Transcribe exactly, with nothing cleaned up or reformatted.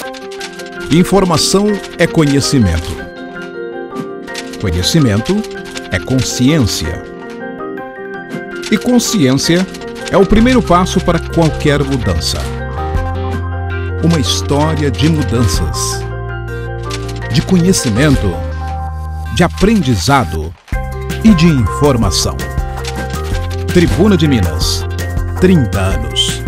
Informação é conhecimento. Conhecimento é consciência. E consciência é o primeiro passo para qualquer mudança. Uma história de mudanças, de conhecimento, de aprendizado e de informação. Tribuna de Minas, trinta anos.